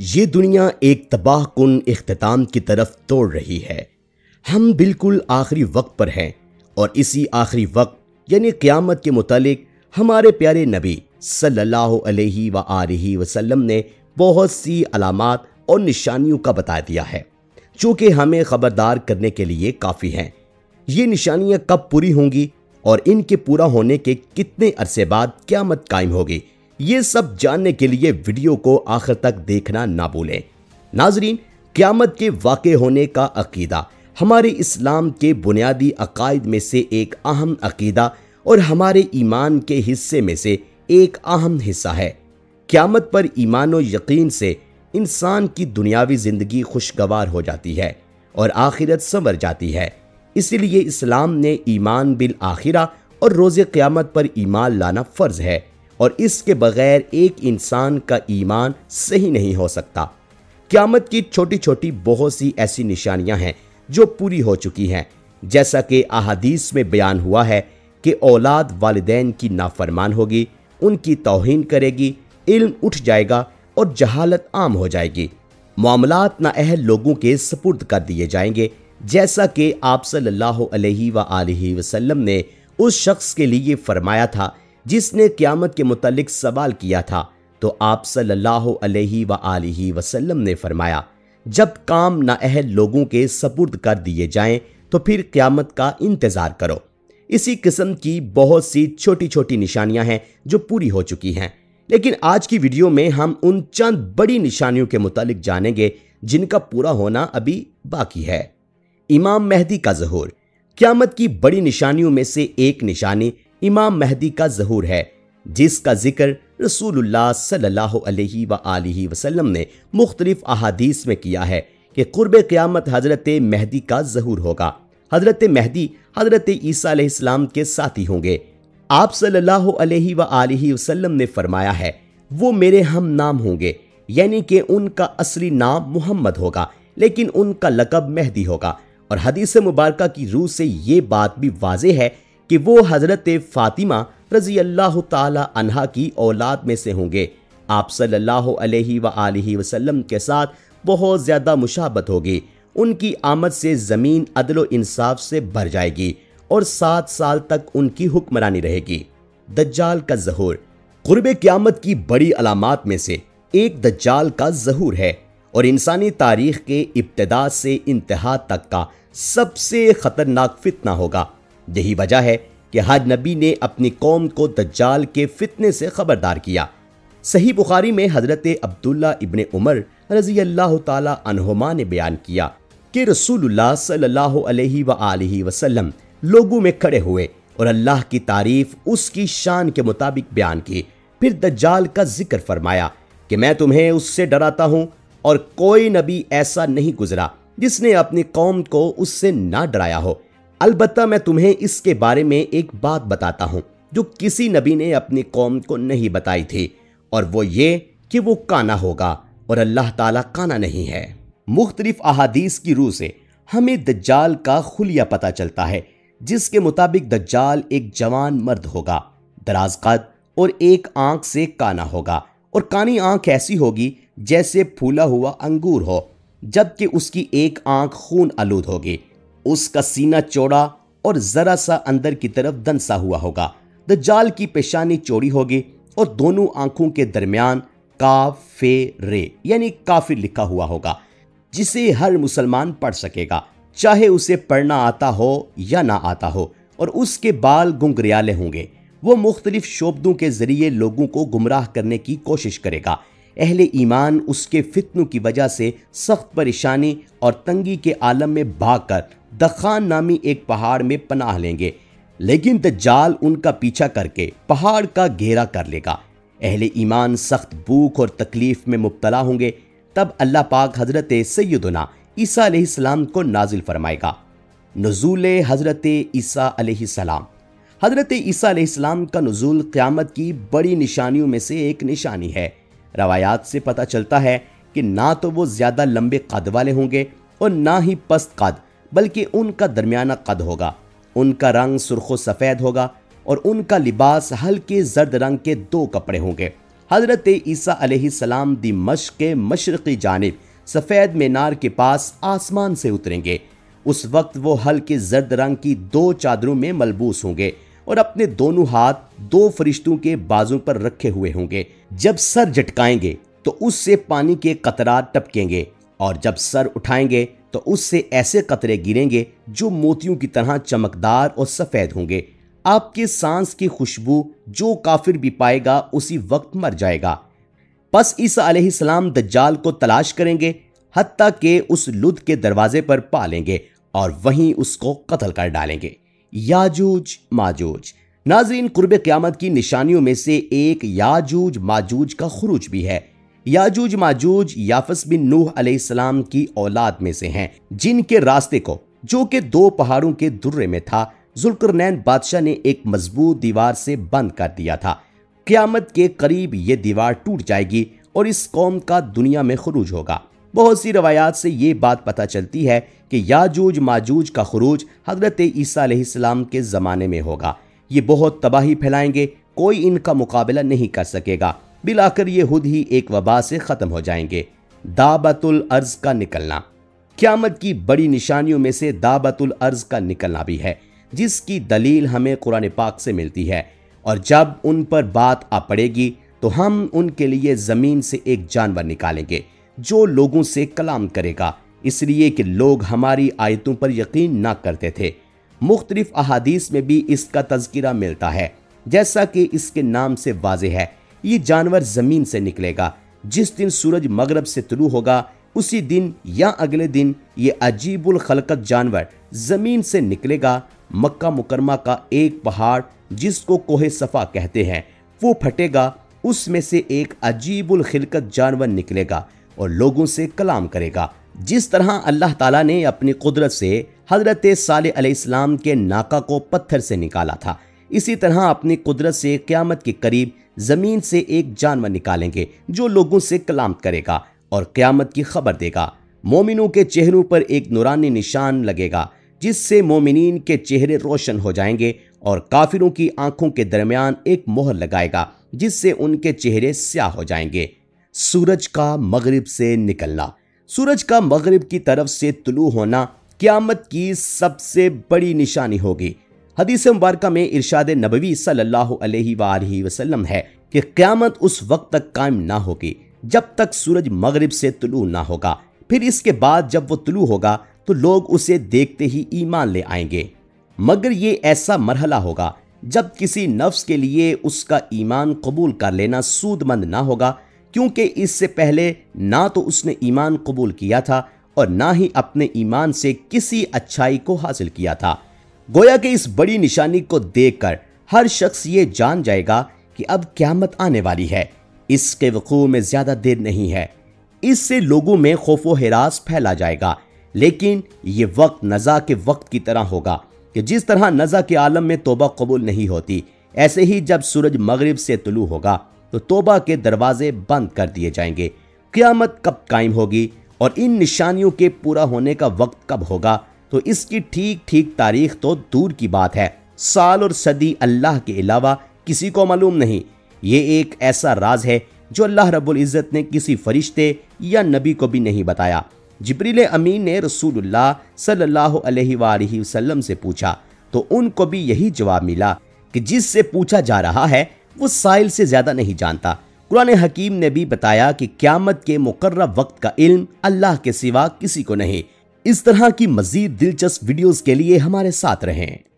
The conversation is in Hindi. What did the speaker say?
ये दुनिया एक तबाहकुन इख्तिताम की तरफ दौड़ रही है। हम बिल्कुल आखिरी वक्त पर हैं और इसी आखिरी वक्त यानी क़यामत के मुतालिक हमारे प्यारे नबी सल्लल्लाहु अलैहि वसल्लम ने बहुत सी अलामात और निशानियों का बता दिया है जो कि हमें खबरदार करने के लिए काफ़ी हैं। ये निशानियां कब पूरी होंगी और इनके पूरा होने के कितने अरसे बाद क़यामत कायम होगी, ये सब जानने के लिए वीडियो को आखिर तक देखना ना भूलें। नाजरीन, क़यामत के वाक़े होने का अकीदा हमारे इस्लाम के बुनियादी अकायद में से एक अहम अकीदा और हमारे ईमान के हिस्से में से एक अहम हिस्सा है। क़यामत पर ईमान और यकीन से इंसान की दुनियावी ज़िंदगी खुशगवार हो जाती है और आखिरत संवर जाती है। इसीलिए इस्लाम ने ईमान बिल आखिरा और रोज़े क़यामत पर ईमान लाना फ़र्ज़ है और इसके बगैर एक इंसान का ईमान सही नहीं हो सकता। क़यामत की छोटी छोटी बहुत सी ऐसी निशानियां हैं जो पूरी हो चुकी हैं, जैसा कि अहादीस में बयान हुआ है कि औलाद वालिदैन की नाफरमान होगी, उनकी तौहीन करेगी, इल्म उठ जाएगा और जहालत आम हो जाएगी। मामलात नाअहल लोगों के सपुर्द कर दिए जाएंगे, जैसा कि आप सल्लल्लाहु अलैहि वसल्लम ने उस शख्स के लिए फरमाया था जिसने क़यामत के मुतालिक सवाल किया था। तो आप सल्लल्लाहु अलैहि वसल्लम ने फरमाया, जब काम नाअहल लोगों के सपुर्द कर दिए जाएं तो फिर क़यामत का इंतज़ार करो। इसी किस्म की बहुत सी छोटी छोटी निशानियां हैं जो पूरी हो चुकी हैं, लेकिन आज की वीडियो में हम उन चंद बड़ी निशानियों के मुतालिक जानेंगे जिनका पूरा होना अभी बाकी है। इमाम मेहदी का ज़हूर। क़यामत की बड़ी निशानियों में से एक निशानी इमाम मेहदी का ज़हूर है, जिसका जिक्र रसूलुल्लाह सल्लल्लाहु अलैहि वसल्लम ने मुख्तलिफ अहादीस में किया है कि कुर्ब क़यामत हज़रत मेहदी का ज़हूर होगा। हज़रत मेहदी हज़रत ईसा अलैहिस्सलाम के साथी होंगे। आप सल्लल्लाहु अलैहि वसल्लम ने फरमाया है, वो मेरे हम नाम होंगे, यानी कि उनका असली नाम मोहम्मद होगा लेकिन उनका लक़ब मेहदी होगा। और हदीस मुबारका की रूह से ये बात भी वाज़ेह है कि वो हज़रत फ़ातिमा रज़ी अल्लाह ताला अन्हा की औलाद में से होंगे। आप सल्लल्लाहु अलैहि वसल्लम के साथ बहुत ज़्यादा मुशाबत होगी। उनकी आमद से ज़मीन अदल व इंसाफ से भर जाएगी और 7 साल तक उनकी हुक्मरानी रहेगी। दज्जाल का ज़हूर। क़ुर्ब क़यामत की बड़ी अलामात में से एक दज्जाल का ज़हूर है और इंसानी तारीख़ के इब्तिदा से इंतहा तक का सबसे ख़तरनाक फितना होगा। यही वजह है कि हर नबी ने अपनी कौम को दज्जाल के फितने से खबरदार किया। सही बुखारी में हज़रत अब्दुल्ला इब्ने उमर रज़ी अल्लाह ताला अन्हुमा ने बयान किया कि रसूलुल्लाह सल्लल्लाहु अलैहि वसल्लम लोगों में खड़े हुए और अल्लाह की तारीफ उसकी शान के मुताबिक बयान की। फिर दज्जाल का जिक्र फरमाया कि मैं तुम्हें उससे डराता हूँ और कोई नबी ऐसा नहीं गुजरा जिसने अपनी कौम को उससे ना डराया हो। अलबत्ता मैं तुम्हें इसके बारे में एक बात बताता हूँ जो किसी नबी ने अपनी कौम को नहीं बताई थी, और वो ये कि वो काना होगा और अल्लाह ताला काना नहीं है। मुख्तलिफ अहादीस की रूह से हमें दज्जाल का खुलिया पता चलता है, जिसके मुताबिक दज्जाल एक जवान मर्द होगा, दराज कद और एक आंख से काना होगा। और कानी आंख ऐसी होगी जैसे फूला हुआ अंगूर हो, जबकि उसकी एक आंख खून आलूद होगी। उसका सीना चौड़ा और जरा सा अंदर की तरफ दंसा हुआ होगा। दज्जाल की पेशानी चौड़ी होगी और दोनों आंखों के दरमियान काफिर यानी काफिर लिखा हुआ होगा, जिसे हर मुसलमान पढ़ सकेगा, चाहे उसे पढ़ना आता हो या ना आता हो। और उसके बाल गुंगरियाले होंगे। वो मुख्तलिफ शोबदों के जरिए लोगों को गुमराह करने की कोशिश करेगा। अहले ईमान उसके फितनों की वजह से सख्त परेशानी और तंगी के आलम में भागकर दखान नामी एक पहाड़ में पनाह लेंगे, लेकिन दज्जाल उनका पीछा करके पहाड़ का घेरा कर लेगा। अहले ईमान सख्त भूख और तकलीफ में मुब्तला होंगे। तब अल्लाह पाक हज़रत सैयदना ईसा अलैहिस्सलाम को नाजिल फरमाएगा। नुज़ूल हज़रत ईसा अलैहिस्सलाम। हज़रत ईसा अलैहिस्सलाम का नुज़ूल क़यामत की बड़ी निशानियों में से एक निशानी है। रवायात से पता चलता है कि ना तो वो ज़्यादा लंबे कद वाले होंगे और ना ही पस्त कद, बल्कि उनका दरमियाना कद होगा। उनका रंग सुर्ख सफ़ेद होगा और उनका लिबास हल्के जर्द रंग के 2 कपड़े होंगे। हजरत ईसा अलैहिस्सलाम दिमश्क के मशरक़ी जानिब सफ़ेद मीनार के पास आसमान से उतरेंगे। उस वक्त वो हल्के जर्द रंग की 2 चादरों में मलबूस होंगे और अपने दोनों हाथ 2 फरिश्तों के बाजू पर रखे हुए होंगे। जब सर झटकाएंगे तो उससे पानी के कतरात टपकेंगे और जब सर उठाएंगे तो उससे ऐसे कतरे गिरेंगे जो मोतियों की तरह चमकदार और सफ़ेद होंगे। आपकी सांस की खुशबू जो काफिर भी पाएगा उसी वक्त मर जाएगा। बस ईसा अलैहिस्सलाम दज्जाल को तलाश करेंगे, हत्ता के उस लुद के दरवाजे पर पा लेंगे और वहीं उसको कत्ल कर डालेंगे। याजूज माजूज। नाज़रीन, कुर्ब क़यामत की निशानियों में से एक याजूज माजूज का खुरूज भी है। याजूज माजूज याफस बिन नूह अलैहिस्सलाम की औलाद में से हैं, जिनके रास्ते को, जो कि 2 पहाड़ों के दुर्रे में था, जुल्करनैन बादशाह ने एक मजबूत दीवार से बंद कर दिया था। क़यामत के करीब ये दीवार टूट जाएगी और इस कौम का दुनिया में खुरूज होगा। बहुत सी रवायात से ये बात पता चलती है कि याजूज माजूज का खुरूज हजरत ईसा अलैहिस्सलाम के ज़माने में होगा। ये बहुत तबाही फैलाएंगे, कोई इनका मुकाबला नहीं कर सकेगा। बिलाकर ये खुद ही एक वबा से ख़त्म हो जाएंगे। दाबतुल अर्ज़ का निकलना। क़यामत की बड़ी निशानियों में से दाबतुल अर्ज़ का निकलना भी है, जिसकी दलील हमें कुरान पाक से मिलती है। और जब उन पर बात आ पड़ेगी तो हम उनके लिए ज़मीन से एक जानवर निकालेंगे जो लोगों से कलाम करेगा, इसलिए कि लोग हमारी आयतों पर यकीन ना करते थे। मुख्तलिफ अहादीस में भी इसका तज़किरा मिलता है। जैसा कि इसके नाम से वाज़ेह है, ये जानवर ज़मीन से निकलेगा। जिस दिन सूरज मगरब से तुलू होगा उसी दिन या अगले दिन ये अजीबुल खलकत जानवर ज़मीन से निकलेगा। मक्का मुकरमा का एक पहाड़ जिसको कोहे सफ़ा कहते हैं वो फटेगा, उसमें से एक अजीबुल खिलकत जानवर निकलेगा और लोगों से कलाम करेगा। जिस तरह अल्लाह ताला ने अपनी कुदरत से हज़रत सालेह अलैहिस्सलाम के नाका को पत्थर से निकाला था, इसी तरह अपनी कुदरत से क़यामत के करीब ज़मीन से एक जानवर निकालेंगे जो लोगों से कलाम करेगा और क़यामत की खबर देगा। मोमिनों के चेहरों पर एक नूरानी निशान लगेगा जिससे मोमिनीन के चेहरे रोशन हो जाएंगे और काफिरों की आंखों के दरमियान एक मोहर लगाएगा जिससे उनके चेहरे स्याह हो जाएंगे। सूरज का मगरिब से निकलना। सूरज का मगरिब की तरफ से तुलू होना क़यामत की सबसे बड़ी निशानी होगी। हदीस मुबारका में इरशाद नबवी सल्लल्लाहु अलैहि वसल्लम है कि क़यामत उस वक्त तक कायम ना होगी जब तक सूरज मगरिब से तुलू ना होगा। फिर इसके बाद जब वो तुलू होगा तो लोग उसे देखते ही ईमान ले आएंगे, मगर ये ऐसा मरहला होगा जब किसी नफ्स के लिए उसका ईमान कबूल कर लेना सूदमंद ना होगा, क्योंकि इससे पहले ना तो उसने ईमान कबूल किया था और ना ही अपने ईमान से किसी अच्छाई को हासिल किया था। गोया कि इस बड़ी निशानी को देखकर हर शख्स ये जान जाएगा कि अब क़यामत आने वाली है। इसके वक़ूअ में ज़्यादा देर नहीं है। इससे लोगों में खौफ व हिरास फैला जाएगा, लेकिन ये वक्त नज़ा के वक्त की तरह होगा कि जिस तरह नज़ा के आलम में तौबा कबूल नहीं होती, ऐसे ही जब सूरज मगरिब से तुलू होगा तो तौबा के दरवाजे बंद कर दिए जाएंगे। क़यामत कब कायम होगी और इन निशानियों के पूरा होने का वक्त कब होगा, तो इसकी ठीक ठीक तारीख तो दूर की बात है। साल और सदी अल्लाह के अलावा किसी को मालूम नहीं। ये एक ऐसा राज है जो अल्लाह रब्बुल इज़्ज़त ने किसी फरिश्ते या नबी को भी नहीं बताया। जिब्रील अमीन ने रसूलुल्लाह सल्लल्लाहु अलैहि वसल्लम से पूछा तो उनको भी यही जवाब मिला कि जिससे पूछा जा रहा है वो साइल से ज़्यादा नहीं जानता। कुरान हकीम ने भी बताया कि क़यामत के मुकर्रर वक्त का इल्म अल्लाह के सिवा किसी को नहीं। इस तरह की मज़ीद दिलचस्प वीडियोज़ के लिए हमारे साथ रहें।